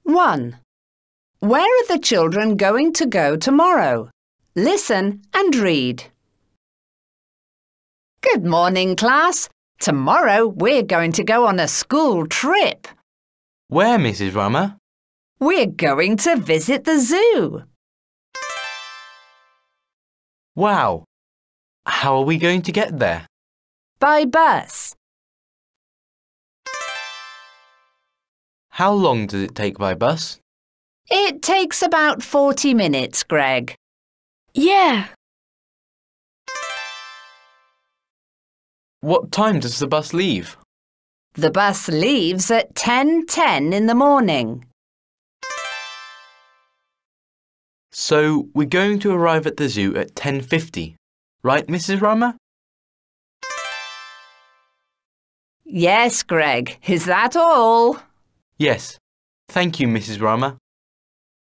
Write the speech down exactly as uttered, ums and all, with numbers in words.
one. Where are the children going to go tomorrow? Listen and read. Good morning, class. Tomorrow we're going to go on a school trip. Where, Missus Rummer? We're going to visit the zoo. Wow! How are we going to get there? By bus. How long does it take by bus? It takes about forty minutes, Greg. Yeah. What time does the bus leave? The bus leaves at ten ten in the morning. So we're going to arrive at the zoo at ten fifty, right, Missus Rummer? Yes, Greg. Is that all? Yes. Thank you, Missus Rummer.